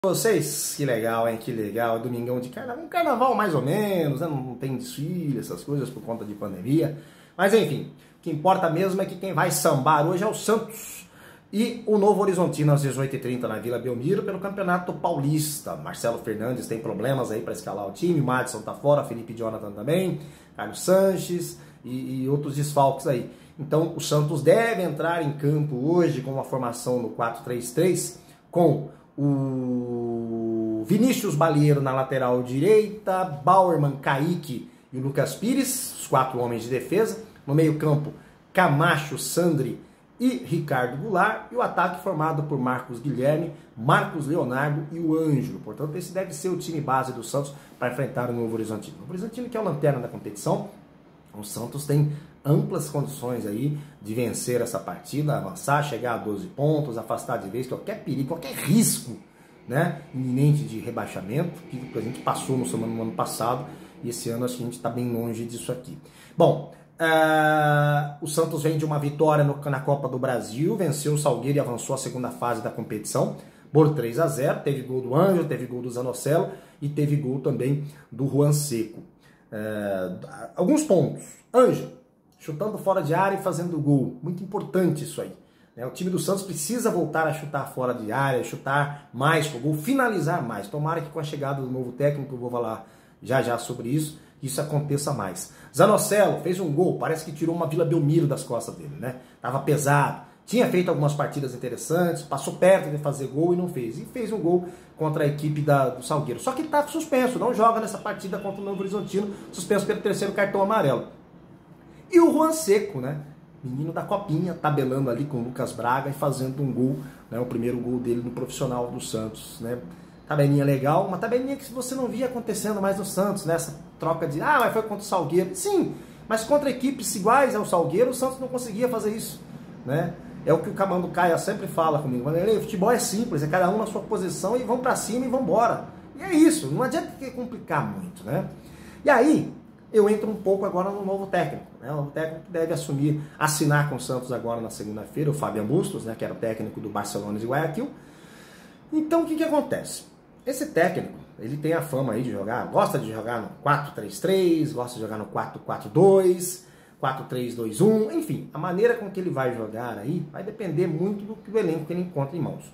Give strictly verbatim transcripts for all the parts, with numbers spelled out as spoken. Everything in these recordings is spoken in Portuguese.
Vocês, que legal, hein? Que legal. Domingão de carnaval, um carnaval mais ou menos, né? Não tem desfile, essas coisas por conta de pandemia. Mas enfim, o que importa mesmo é que quem vai sambar hoje é o Santos e o Novo Horizontino às dezoito e trinta na Vila Belmiro pelo Campeonato Paulista. Marcelo Fernandes tem problemas aí para escalar o time, Madison tá fora, Felipe Jonathan também, Carlos Sanches e, e outros desfalques aí. Então o Santos deve entrar em campo hoje com uma formação no quatro três três com o Vinícius Balieiro na lateral direita, Bauerman, Kaique e o Lucas Pires, os quatro homens de defesa. No meio campo, Camacho, Sandri e Ricardo Goulart. E o ataque formado por Marcos Guilherme, Marcos Leonardo e o Ângelo. Portanto, esse deve ser o time base do Santos para enfrentar o Novo Horizontino. O Novo Horizontino que é o lanterna da competição. O Santos tem amplas condições aí de vencer essa partida, avançar, chegar a doze pontos, afastar de vez qualquer perigo, qualquer risco, né, iminente de rebaixamento, que a gente passou no, no ano passado, e esse ano acho que a gente está bem longe disso aqui. Bom, uh, o Santos vem de uma vitória no, na Copa do Brasil, venceu o Salgueiro e avançou à segunda fase da competição, por três a zero, teve gol do Ângelo, teve gol do Zanocelo e teve gol também do Juan Seco. Uh, alguns pontos. Ângelo, chutando fora de área e fazendo gol. Muito importante isso aí. O time do Santos precisa voltar a chutar fora de área, chutar mais pro gol, finalizar mais. Tomara que com a chegada do novo técnico, eu vou falar já já sobre isso, isso aconteça mais. Zanocelo fez um gol, parece que tirou uma Vila Belmiro das costas dele, né? Tava pesado. Tinha feito algumas partidas interessantes, passou perto de fazer gol e não fez. E fez um gol contra a equipe da, do Salgueiro. Só que tá suspenso, não joga nessa partida contra o Novo Horizontino, suspenso pelo terceiro cartão amarelo. E o Juan Seco, né? Menino da copinha, tabelando ali com o Lucas Braga e fazendo um gol, né? O primeiro gol dele no profissional do Santos, né? Tabelinha legal, uma tabelinha que você não via acontecendo mais no Santos, né? Essa troca de, ah, mas foi contra o Salgueiro. Sim, mas contra equipes iguais ao Salgueiro, o Santos não conseguia fazer isso, né? É o que o Camando Caia sempre fala comigo. O futebol é simples, é cada um na sua posição e vão pra cima e vão embora. E é isso, não adianta complicar muito, né? E aí, eu entro um pouco agora no novo técnico, né? O novo técnico deve assumir, assinar com o Santos agora na segunda-feira, o Fábio Bustos, né? Que era o técnico do Barcelona de Guayaquil. Então, o que que acontece? Esse técnico, ele tem a fama aí de jogar, gosta de jogar no quatro três três, gosta de jogar no quatro quatro dois, quatro três dois um, enfim, a maneira com que ele vai jogar aí vai depender muito do, do elenco que ele encontra em mãos.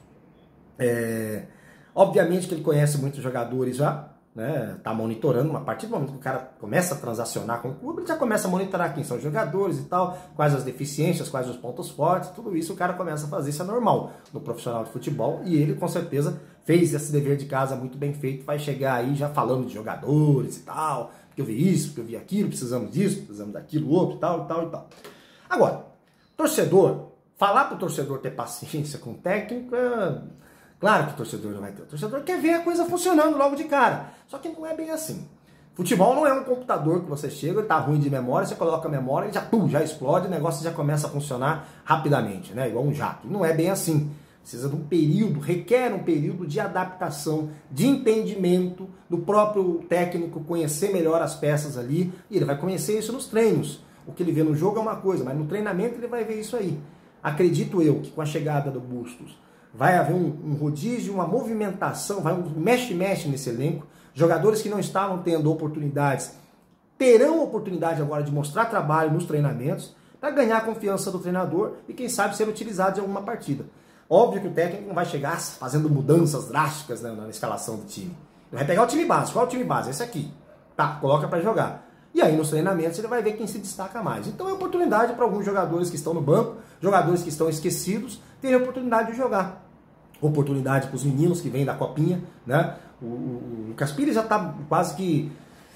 É, obviamente que ele conhece muitos jogadores já, né, tá monitorando, a partir do momento que o cara começa a transacionar com o clube, ele já começa a monitorar quem são os jogadores e tal, quais as deficiências, quais os pontos fortes, tudo isso o cara começa a fazer, isso é normal no profissional de futebol, e ele com certeza fez esse dever de casa muito bem feito, vai chegar aí já falando de jogadores e tal, porque eu vi isso, porque eu vi aquilo, precisamos disso, precisamos daquilo, outro, tal, e tal, e tal. Agora, torcedor, falar pro torcedor ter paciência com o técnico é... Claro que o torcedor não vai ter. O torcedor quer ver a coisa funcionando logo de cara. Só que não é bem assim. Futebol não é um computador que você chega, ele tá ruim de memória, você coloca a memória, ele já, pum, já explode, o negócio já começa a funcionar rapidamente, né? Igual um jato. Não é bem assim. Precisa de um período, requer um período de adaptação, de entendimento do próprio técnico, conhecer melhor as peças ali, e ele vai conhecer isso nos treinos. O que ele vê no jogo é uma coisa, mas no treinamento ele vai ver isso aí. Acredito eu que com a chegada do Bustos, vai haver um, um rodízio, uma movimentação, vai um mexe-mexe nesse elenco. Jogadores que não estavam tendo oportunidades terão oportunidade agora de mostrar trabalho nos treinamentos para ganhar a confiança do treinador e quem sabe ser utilizado em alguma partida. Óbvio que o técnico não vai chegar fazendo mudanças drásticas, né, na escalação do time. Ele vai pegar o time base. Qual é o time base? Esse aqui. Tá, coloca para jogar. E aí nos treinamentos ele vai ver quem se destaca mais. Então é oportunidade para alguns jogadores que estão no banco, jogadores que estão esquecidos, terem a oportunidade de jogar. Oportunidade para os meninos que vêm da copinha, né? O, o, o Lucas Pires já está quase que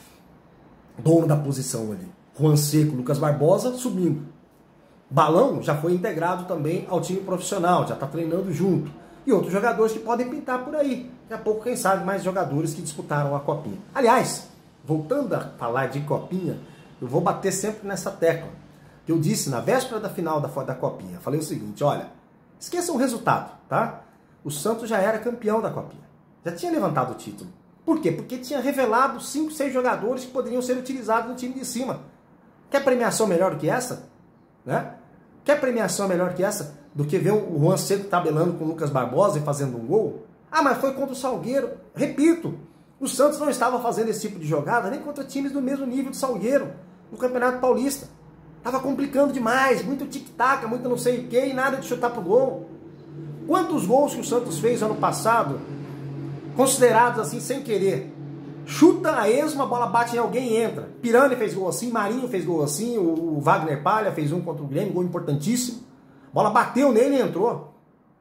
dono da posição ali. Juan Seco, Lucas Barbosa subindo. Balão já foi integrado também ao time profissional, já está treinando junto. E outros jogadores que podem pintar por aí. Daqui a pouco, quem sabe, mais jogadores que disputaram a copinha. Aliás, voltando a falar de copinha, eu vou bater sempre nessa tecla. Que eu disse na véspera da final da, da copinha. Falei o seguinte, olha, esqueçam o resultado, tá? O Santos já era campeão da copinha. Já tinha levantado o título. Por quê? Porque tinha revelado cinco, seis jogadores que poderiam ser utilizados no time de cima. Quer premiação melhor do que essa? Né? Quer premiação melhor que essa? Do que ver o Juan Seco tabelando com o Lucas Barbosa e fazendo um gol? Ah, mas foi contra o Salgueiro. Repito, o Santos não estava fazendo esse tipo de jogada nem contra times do mesmo nível do Salgueiro no Campeonato Paulista. Estava complicando demais, muito tic-tac, muito não sei o que e nada de chutar pro gol. Quantos gols que o Santos fez ano passado, considerados assim sem querer? Chuta a esmo, a bola bate em alguém e entra. Pirani fez gol assim, Marinho fez gol assim, o Wagner Palha fez um contra o Grêmio, gol importantíssimo. A bola bateu nele e entrou.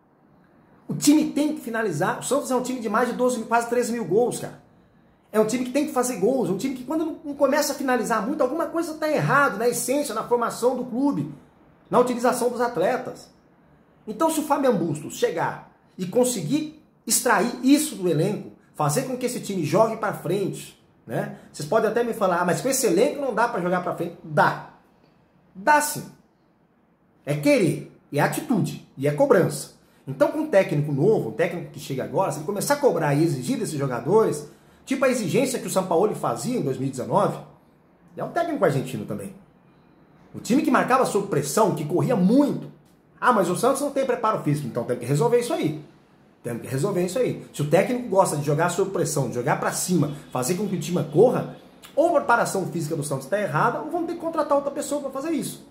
O time tem que finalizar. O Santos é um time de mais de doze, quase treze mil gols, cara. É um time que tem que fazer gols, é um time que quando não começa a finalizar muito, alguma coisa está errada na essência, na formação do clube, na utilização dos atletas. Então se o Fabian Bustos chegar e conseguir extrair isso do elenco, fazer com que esse time jogue para frente, né? Vocês podem até me falar, ah, mas com esse elenco não dá para jogar para frente. Dá. Dá sim. É querer, e é atitude, e é cobrança. Então com um técnico novo, um técnico que chega agora, se ele começar a cobrar e exigir desses jogadores, tipo a exigência que o Sampaoli fazia em dois mil e dezenove, é um técnico argentino também. O time que marcava sob pressão, que corria muito. Ah, mas o Santos não tem preparo físico, então tem que resolver isso aí. Temos que resolver isso aí. Se o técnico gosta de jogar sob pressão, de jogar para cima, fazer com que o time corra, ou a preparação física do Santos está errada, ou vamos ter que contratar outra pessoa para fazer isso.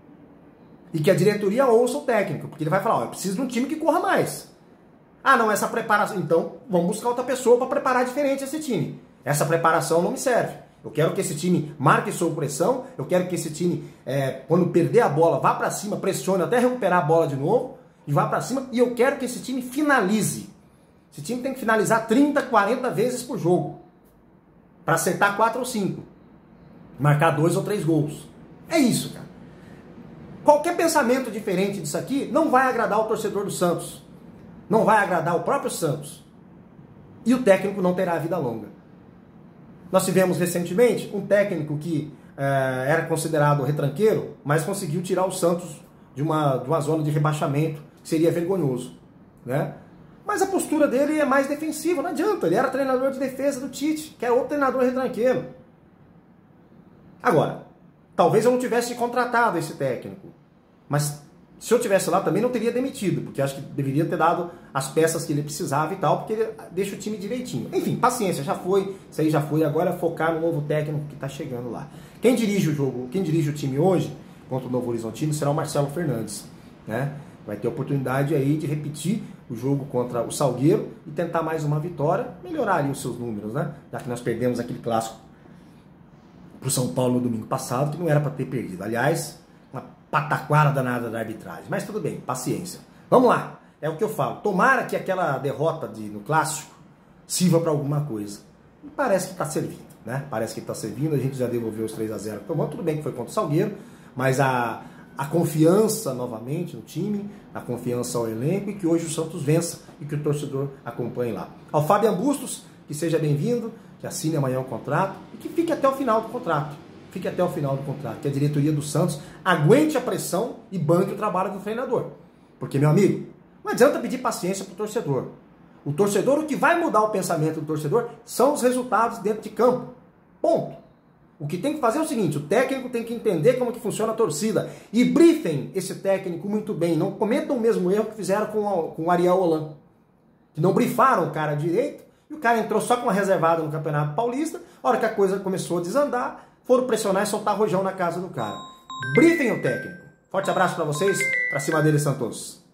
E que a diretoria ouça o técnico, porque ele vai falar, ó, eu preciso de um time que corra mais. Ah, não, essa preparação... Então, vamos buscar outra pessoa para preparar diferente esse time. Essa preparação não me serve. Eu quero que esse time marque sob pressão, eu quero que esse time, é, quando perder a bola, vá para cima, pressione até recuperar a bola de novo, e vá para cima, e eu quero que esse time finalize. Esse time tem que finalizar trinta, quarenta vezes por jogo, para acertar quatro ou cinco. Marcar dois ou três gols. É isso, cara. Qualquer pensamento diferente disso aqui não vai agradar o torcedor do Santos. Não vai agradar o próprio Santos. E o técnico não terá vida longa. Nós tivemos recentemente um técnico que eh, era considerado retranqueiro, mas conseguiu tirar o Santos de uma, de uma zona de rebaixamento, que seria vergonhoso, né? Mas a postura dele é mais defensiva, não adianta. Ele era treinador de defesa do Tite, que é outro treinador retranqueiro. Agora, talvez eu não tivesse contratado esse técnico, mas se eu tivesse lá também não teria demitido, porque acho que deveria ter dado as peças que ele precisava e tal, porque ele deixa o time direitinho. Enfim, paciência, já foi, isso aí já foi, agora é focar no novo técnico que está chegando lá. Quem dirige o jogo, quem dirige o time hoje contra o Novo Horizontino será o Marcelo Fernandes, né? Vai ter a oportunidade aí de repetir o jogo contra o Salgueiro e tentar mais uma vitória, melhorar ali os seus números, né? Já que nós perdemos aquele clássico pro São Paulo no domingo passado, que não era para ter perdido. Aliás, uma pataquara danada da arbitragem. Mas tudo bem, paciência. Vamos lá, é o que eu falo. Tomara que aquela derrota de, no clássico sirva para alguma coisa. E parece que está servindo, né? Parece que está servindo, a gente já devolveu os três a zero. Tomou, tudo bem que foi contra o Salgueiro, mas a, a confiança novamente no time, a confiança ao elenco e que hoje o Santos vença e que o torcedor acompanhe lá. Ao Fabian Bustos, que seja bem-vindo, que assine amanhã o contrato e que fique até o final do contrato. Fique até o final do contrato, que a diretoria do Santos aguente a pressão e banque o trabalho do treinador. Porque, meu amigo, não adianta pedir paciência para o torcedor. O torcedor, o que vai mudar o pensamento do torcedor são os resultados dentro de campo. Ponto. O que tem que fazer é o seguinte, o técnico tem que entender como que funciona a torcida. E brifem esse técnico muito bem. Não cometam o mesmo erro que fizeram com, a, com o Ariel Holan. Que não brifaram o cara direito. E o cara entrou só com uma reservada no Campeonato Paulista. A hora que a coisa começou a desandar, foram pressionar e soltar rojão na casa do cara. Brifem o técnico. Forte abraço para vocês. Pra cima dele, Santos.